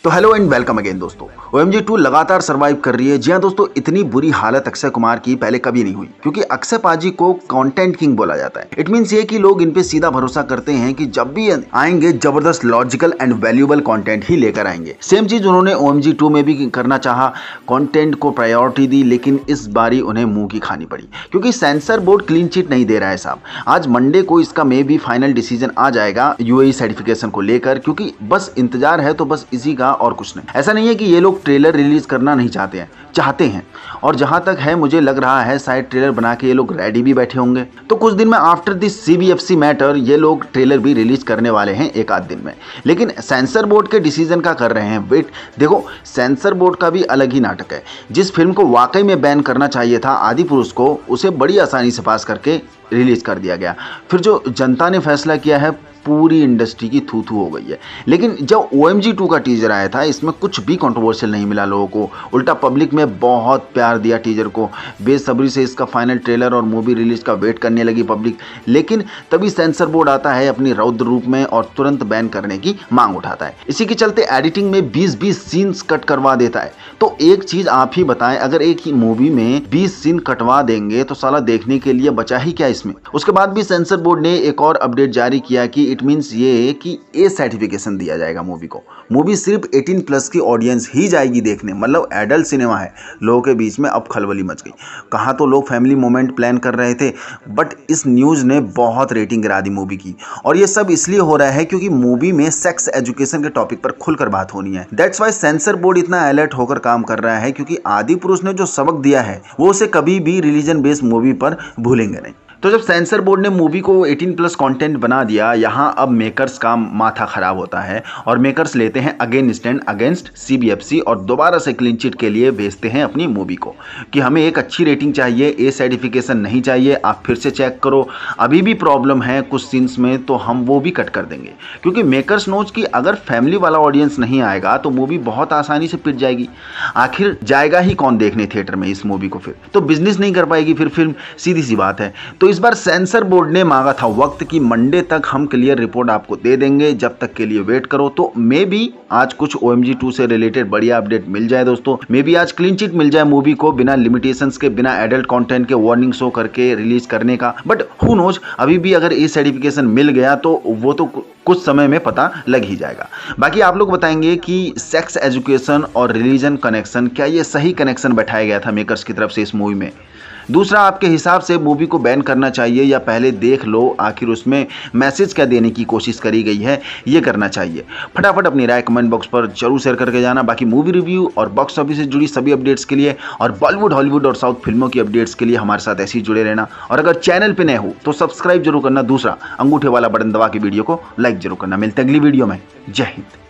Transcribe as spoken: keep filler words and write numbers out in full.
तो hello and welcome again दोस्तों। O M G two लगातार सर्वाइव कर रही है। जी हाँ दोस्तों, इतनी बुरी हालत अक्षय कुमार की पहले कभी नहीं हुई, क्योंकि अक्षय पाजी को कंटेंट किंग बोला जाता है। इट मींस ये कि लोग इन पे सीधा भरोसा करते हैं कि जब भी आएंगे जबरदस्त लॉजिकल एंड वैल्यूएबल कंटेंट ही लेकर आएंगे। सेम चीज उन्होंने ओ एम जी टू में भी करना चाहा, कंटेंट को प्रायोरिटी दी, लेकिन इस बारी उन्हें मुंह की खानी पड़ी, क्योंकि सेंसर बोर्ड क्लीन चिट नहीं दे रहा है साहब। आज मंडे को इसका मे भी फाइनल डिसीजन आ जाएगा यू ए ई सर्टिफिकेशन को लेकर, क्योंकि बस इंतजार है तो बस इसी का और कुछ नहीं। ऐसा नहीं है कि ये लोग ट्रेलर रिलीज करना नहीं चाहते हैं, चाहते हैं। और जहां तक है मुझे लग रहा है शायद ट्रेलर बना के ये लोग रेडी भी बैठे होंगे। तो कुछ दिन में after this C B F C matter ये लोग ट्रेलर भी रिलीज करने वाले हैं एक आध दिन में। लेकिन सेंसर बोर्ड के डिसीजन का कर रहे हैं वेट। देखो, सेंसर बोर्ड का भी अलग ही नाटक है। जिस फिल्म को वाकई में बैन करना चाहिए था आदि पुरुष को, उसे बड़ी आसानी से पास करके रिलीज कर दिया गया। फिर जो जनता ने फैसला किया है, पूरी इंडस्ट्री की थू थू हो गई है। लेकिन जब ओ एम जी टू का टीजर आया था, इसमें कुछ भी कंट्रोवर्शियल नहीं मिला लोगों को। उल्टा पब्लिक में बहुत प्यार दिया टीजर को। बेसब्री से इसका फाइनल ट्रेलर और मूवी रिलीज का वेट करने लगी पब्लिक। लेकिन तभी सेंसर बोर्ड आता है अपनी रौद्र रूप में और तुरंत बैन करने की मांग उठाता है। इसी के चलते एडिटिंग में बीस बीस सीन्स कट करवा देता है। तो एक चीज आप ही बताएं, अगर एक ही मूवी में बीस सीन कटवा देंगे तो साला देखने के लिए बचा ही क्या इसमें। उसके बाद भी सेंसर बोर्ड ने एक और अपडेट जारी किया कि इट मींस ये कि ए सर्टिफिकेशन दिया जाएगा मूवी को। मूवी सिर्फ अठारह प्लस की ऑडियंस ही जाएगी देखने, मतलब एडल्ट सिनेमा है। लोगों के बीच में अब खलबली मच गई। कहाँ तो लोग फैमिली मोमेंट प्लान कर रहे थे, बट इस न्यूज ने बहुत रेटिंग गिरा दी मूवी की। और ये सब इसलिए हो रहा है क्योंकि मूवी में सेक्स एजुकेशन के टॉपिक पर खुलकर बात होनी है। दैट्स वाई सेंसर बोर्ड इतना अलर्ट होकर काम कर रहा है, क्योंकि आदि पुरुष ने जो सबक दिया है वो उसे कभी भी रिलीजन बेस्ड मूवी पर भूलेंगे नहीं। तो जब सेंसर बोर्ड ने मूवी को अठारह प्लस कंटेंट बना दिया, यहाँ अब मेकर्स का माथा खराब होता है और मेकर्स लेते हैं again stand against C B F C और दोबारा से क्लीन चिट के लिए भेजते हैं अपनी मूवी को कि हमें एक अच्छी रेटिंग चाहिए, ए सर्टिफिकेशन नहीं चाहिए। आप फिर से चेक करो, अभी भी प्रॉब्लम है कुछ सीन्स में, तो हम वो भी कट कर देंगे। क्योंकि मेकर्स नोच कि अगर फैमिली वाला ऑडियंस नहीं आएगा तो मूवी बहुत आसानी से पिट जाएगी। आखिर जाएगा ही कौन देखने थिएटर में इस मूवी को? फिर तो बिजनेस नहीं कर पाएगी फिर फिल्म, सीधी सी बात है। तो इस बार सेंसर बोर्ड ने मांगा था वक्त कि मंडे तक हम क्लियर रिपोर्ट आपको दे देंगे, जब तक के लिए वेट करो। तो मे बी आज कुछ ओ एम जी टू से रिलेटेड बढ़िया अपडेट मिल जाए दोस्तों। मे बी आज क्लीन चिट मिल जाए मूवी को, बिना लिमिटेशंस के, बिना एडल्ट कंटेंट के वार्निंग शो करके रिलीज करने का। बट हु नोज, अभी भी अगर ए सर्टिफिकेशन मिल गया तो वो तो कुछ समय में पता लग ही जाएगा। बाकी आप लोग बताएंगे कि सेक्स एजुकेशन और रिलीजन कनेक्शन, क्या ये सही कनेक्शन बैठाया गया था मेकर्स की तरफ से इस मूवी में? दूसरा, आपके हिसाब से मूवी को बैन करना चाहिए या पहले देख लो आखिर उसमें मैसेज क्या देने की कोशिश करी गई है, ये करना चाहिए? फटाफट अपनी राय कमेंट बॉक्स पर जरूर शेयर करके जाना। बाकी मूवी रिव्यू और बॉक्स ऑफिस से जुड़ी सभी अपडेट्स के लिए और बॉलीवुड, हॉलीवुड और साउथ फिल्मों की अपडेट्स के लिए हमारे साथ ऐसे ही जुड़े रहना। और अगर चैनल पर नए हो तो सब्सक्राइब जरूर करना। दूसरा, अंगूठे वाला बटन दबा के वीडियो को लाइक जरूर करना। मिलते अगली वीडियो में। जय हिंद।